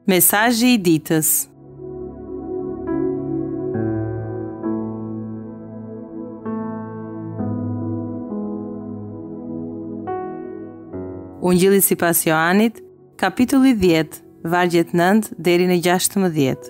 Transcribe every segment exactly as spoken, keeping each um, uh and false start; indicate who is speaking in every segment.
Speaker 1: Mesazhi i ditës. Ungjilli sipas Joanit, kapitulli dhjetë, vargjet nëntë deri në gjashtëmbëdhjetë.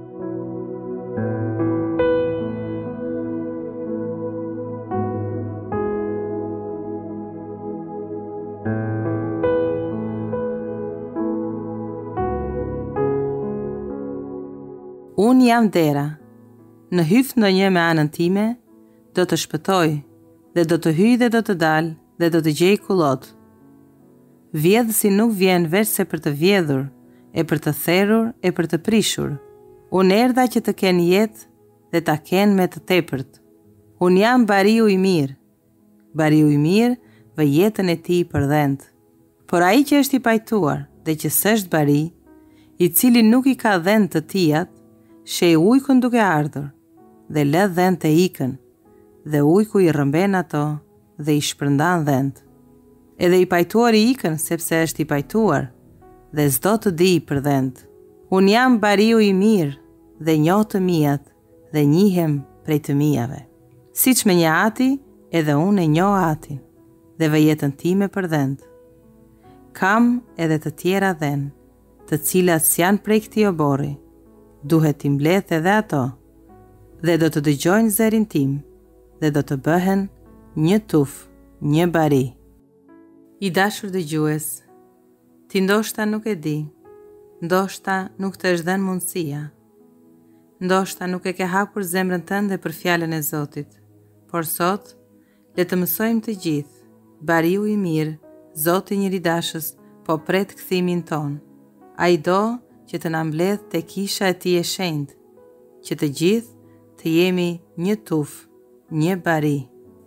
Speaker 1: Unë jam dera, në hyft ndonjë me anën time, do të shpëtoj, dhe do të hyj dhe do të dal, dhe do të gjej kullot. Vjedhësi nuk vjen veç se për të vjedhur, e për të therrur, e për të prishur. Unë erdha që të kenë jetë dhe ta kenë me të tepërt. Unë jam bariu i mirë. Bariu i mirë vë jetën e tij për dhënt. Por ai që është i pajtuar dhe që s'është bari, i cili nuk i ka dhënë të tijat, sheh ujkun duke ardhur, dhe lë dhënt e ikën, dhe ujku i rrëmben ato dhe i shpërndan dhënt. Edhe i pajtuar i ikën sepse është i pajtuar, dhe s'do të di për dhënt. Unë jam bariu i mirë, dhe njoh të mijat, dhe njihem prej të mijave. Siç me një ati, edhe unë e njoh atin, dhe vë jetën time për dhënt. Kam edhe të tjera dhenë, të cilat s'janë prej këtij oborri. Duhet t'i mbledh edhe ato, dhe do të dëgjojnë zërin tim, dhe do të bëhen një tuf, një bari. I dashur dëgjues, ti ndoshta nuk e di, ndoshta nuk të është dhënë mundësia, ndoshta nuk e ke hapur zemrën tënde për fjalën e Zotit, por sot, le të mësojmë të gjithë, bariu i mirë, Zoti njeridashës, po pret kthimin ton. Ai do që të na mbledh te kisha e tij e shenjtë, që të gjithë të jemi një tuf, një bari.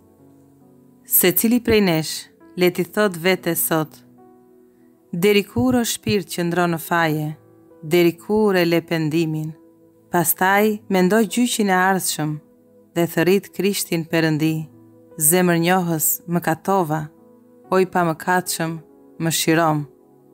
Speaker 1: Secili prej nesh, le t'i thot vete sot, deri kur o shpirt që ndron në faje, deri kur e le pendimin. Pastaj mendo gjyqin e ardhshëm dhe thërrit Krishtin Perëndi, zemër njohës më katova, oj pa mëkatshëm më shirom.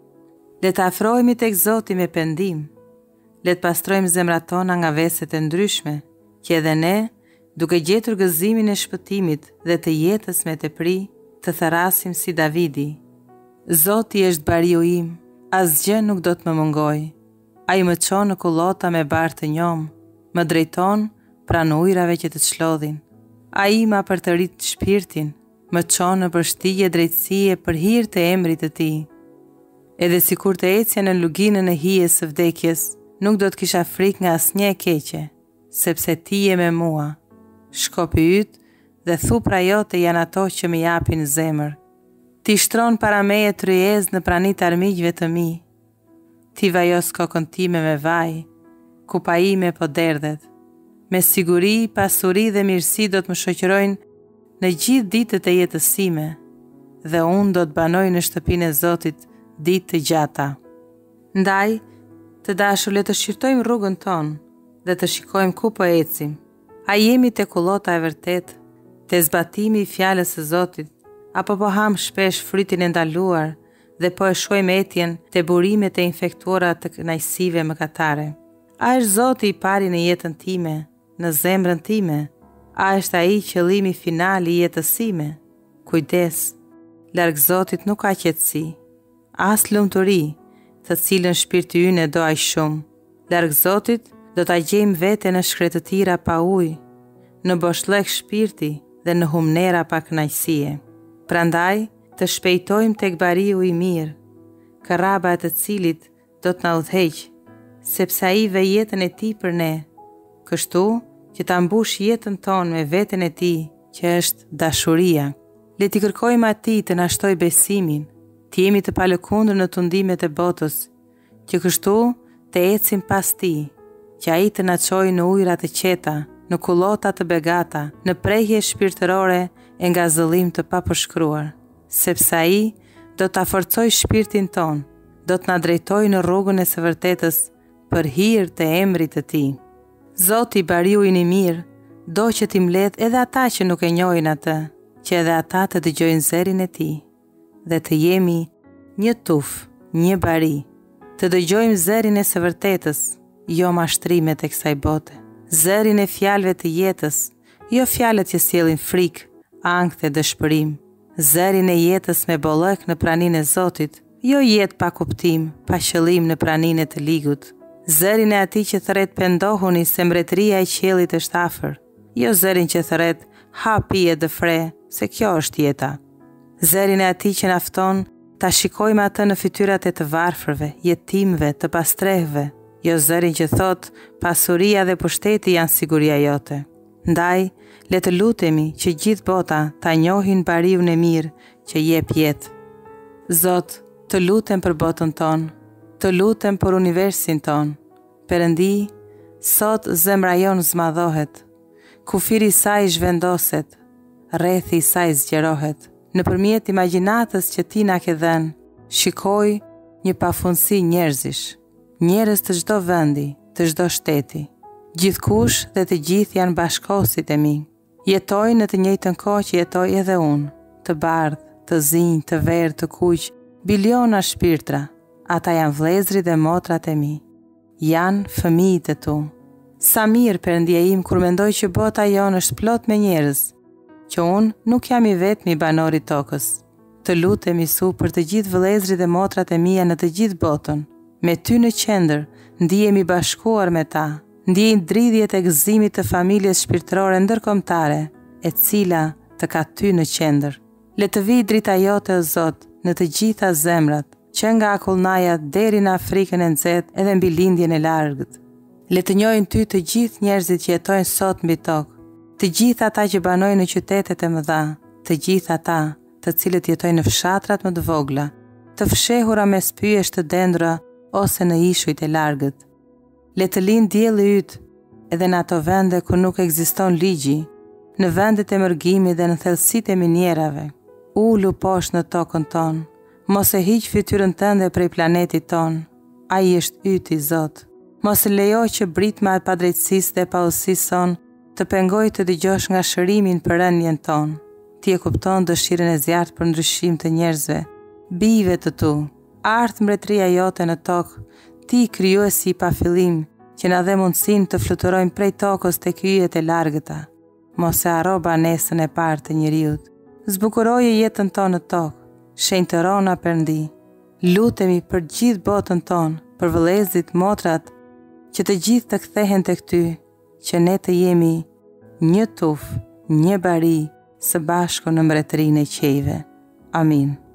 Speaker 1: Le të afrohemi tek Zoti me pendim, le të pastrojmë zemrat tona nga veset e ndryshme, që edhe ne, duke gjetur gëzimin e shpëtimit dhe të jetës me tepri, të tharasim si Davidi. Zoti është bariu im, asgjë nuk do të më mungoj. Ai më çon në kullota me barë të njom, më drejton pranë ujrave që të çlodhin. Ai ma përtërit shpirtin, më çon në përshtigje drejtësie për hir të emrit të tij. Edhe si kur të ecja në luginën e hijes së vdekjes, nuk do të kisha frik nga asnjë e keqe, sepse ti je me mua. Shkopi yt dhe thupra jote janë ato që më japin zemër. Ti shtron para meje tryez në pranit armiqve të mi. Ti vajos kokën time me vaj, ku pa ime po derdhet. Me siguri, pasuri dhe mirësi do të më shoqërojnë në gjithë ditët e jetës sime, dhe unë do të banoj në shtëpinë e Zotit ditë të gjata. Ndaj, të dashur, le të shqyrtojmë rrugën tonë dhe të shikojmë ku po ecim. A jemi te kullota e vërtet, te zbatimi i fjalës së Zotit, apo po ham shpesh frytin e ndaluar dhe po e shohim etjen te burimet e infektuara të kënaqësive mëkatare? A është Zoti i pari në jetën time, në zemrën time? A është ai qëllimi final i jetës sime? Kujdes, larg Zotit nuk ka qetësi, as lumturi, të cilën shpirti ynë do aq shumë. Larg Zotit do ta gjejmë veten në shkretëtira pa ujë, në boshllëk shpirti dhe në humnera pa kënaqësie. Prandaj, të shpejtojmë tek bariu i mirë, karraba e të cilit do të na udhëheq, sepse ai vë jetën e tij për ne, kështu që ta mbush jetën tonë me veten e tij, që është dashuria. Le t'i kërkojmë atij të na shtoj besimin, të jemi të palëkundër në tundimet e botës, që kështu të ecim pas tij, që ai të na çojë në ujëra të qeta, në kullota të begata, në prehje shpirtërore e nga zëllim të papërshkruar, sepse ai do ta forcojë shpirtin ton, do të na drejtojë në rrugën e së vërtetës për hir të emrit të tij. Zoti bariu i mirë, do që t'i mbledh edhe ata që nuk e njohin atë, që edhe ata të dëgjojnë zërin e tij, dhe të jemi një tuf, një bari, Të dëgjojmë zërin e së vërtetës, jo mashtrimet e kësaj bote. Zërin e fjalëve të jetës, jo fjalët që sjellin frikë, ankth e dëshpërim. Zërin e jetës me bollëk në praninë e Zotit, jo jetë pa kuptim, pa qëllim në praninë e të ligut. Zërin e atij që thret pendohuni se mbretëria e qiellit është afër, jo zërin që thret ha pije dë fre, se kjo është jeta. Zërin e atij që na fton ta shikojmë atë në fytyrat e të varfërve, jetimëve, të pastrehve, jo zërin që thot pasuria dhe pushteti janë siguria jote. Ndaj, le të lutemi që gjithë bota ta njohin bariun e mirë që jep jetë. Zot, të lutem për botën tonë, të lutem për universin tonë. Perëndi, sot zemra jonë zmadhohet, kufiri i saj zhvendoset, rrethi i saj zgjerohet. Nëpërmjet imagjinatës që ti na ke dhënë, shikoj një pafundësi njerëzish, njerëz të çdo vendi, të çdo shteti. Gjithkush dhe të gjithë janë bashkosit e mi. Jetoj në të njëjtën kohë që jetoj edhe unë, të bardhë, të zinj, të verë, të kuq, biliona shpirtra. Ata janë vëllezërit dhe motrat e mi. Janë fëmijët e tu. Sa mirë Perëndia im kur mendoj që bota jonë është plot me njerëz, që unë nuk jam i vetmi banori tokës. Të lutem Isu për të gjithë vëllezërit dhe motrat e mia në të gjithë botën. Me ty në qendër, ndihemi bashkuar me ta. Ndjej dridhjet e gëzimit të familjes shpirtërore ndërkombëtare, e cila të ka ty në qendër. Le të vijë drita jote o Zot në të gjitha zemrat, që nga Akullnaja deri në Afrikën e nxehtë edhe mbi lindjen e largët. Le të njohin ty të gjithë njerëzit që jetojnë sot mbi tokë, të gjithë ata që banojnë në qytetet e mëdha, të gjithë ata të cilët jetojnë në fshatrat më të vogla, të fshehura mes pyjesh të dendra ose në ishujt e largët. Le të lind dielli yt edhe në ato vende ku nuk ekziston ligji, në vendet e mërgimit dhe në thellësitë e minjerave. Ulu poshtë në tokën tonë, mos e hiq fytyrën tënde prej planetit tonë. Ai është yti, Zot. Mos e lejo që britma e padrejtësisë dhe paullësisë son të pengoj të dëgjosh nga shërimin për rënjen tonë. Ti e kupton dëshirën e zjarrt për ndryshim të njerëzve, bijve të tu. Ardh mbretëria jote në tokë, ti krijuesi i pafillim, që na dhe mundësinë të fluturojmë prej tokës tek yjet e largëta. Mos e harro banesën e parë të njeriut. Zbukuroje jetën tonë në tokë, shenjtërona Perëndi. Lutemi për gjithë botën tonë, për vëllezërit, motrat, që të gjithë të kthehen tek ty, që ne të jemi një tuf, një bari, së bashku në mbretërinë e qejve. Amin.